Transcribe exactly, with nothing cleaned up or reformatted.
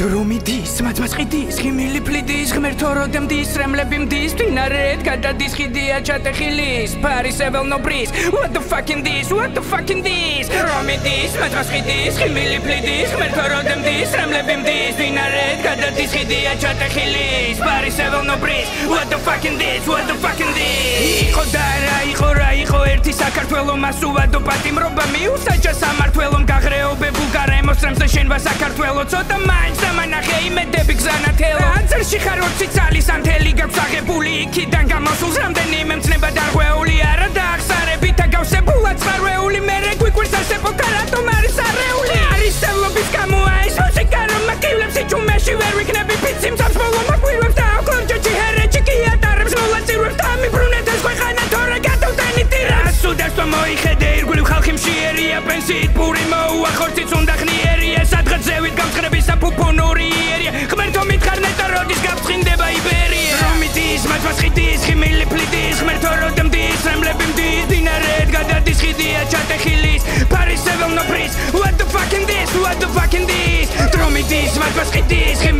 დრომიდის, მაწმასყიდის, ღიმილი ფლიდის, ღმერთო როდემდის, რემლები მდის, მდინარეთ გადადის, ხიდია ჩატეხილის, ფარის ეველნობრის, what the fucking this, what the fucking this, დრომიდის, მაწმასყიდის, ღიმილი ფლიდის, ღმერთო როდემდის, რემლები მდის, მდინარეთ გადადის, ხიდია ჩატეხილის, ფარის ეველნობრის, what the fucking this, what the fucking this. იყო და რა იყო რა იყო ერთი საქართველო მას უვადო პატიმრობა მიუსაჯა სამართველომ გაღრეობებულ გარემოსტრემს და შენვა საქართველო ცოტა მაინც დამანახე იმედები გზანათელო აცერში ხარ ოცი წალის ანთელი გაქვს აღებული იქიდან გამოსულს რამდენიმე მცნება დარღვეული არა დაახსარებით აგავსებულა წყარვეული მერე გვიკვირს ასეპო კარატომ არის არეული არის სევლობის გამოა ეს მუსიკა რომ მაკივლებს იჩუმეში ვერ ვიქნები პიცი მცავს ბოლო მაგვირვებს და აკლორჯოჩი ჰერეჩი კი ატარებს მოლაწირვებს და მიბრუნეთ ეს ქვეყანა თორე გადავდენი ტირას სუდას თო მოიხედე ირგვლივ ხალხი მშიერია პენსიით პური მოუა ხორციც უნდა ხნიერია სადღაც ზევით გამწყრების საფუფუნური იერია ღმერთო მითხარ ნეტა როდის გაფრთხინდება იბერია რომიდის მაწმასყიდის ღიმილი ფლიდის ღმერთო როდემდის რემლები მდის მდინარეთ გადადის ხიდია ჩატეხილის ფარის ეველნობრის what the fucking this what the fucking this რომიდის მაწმასყიდის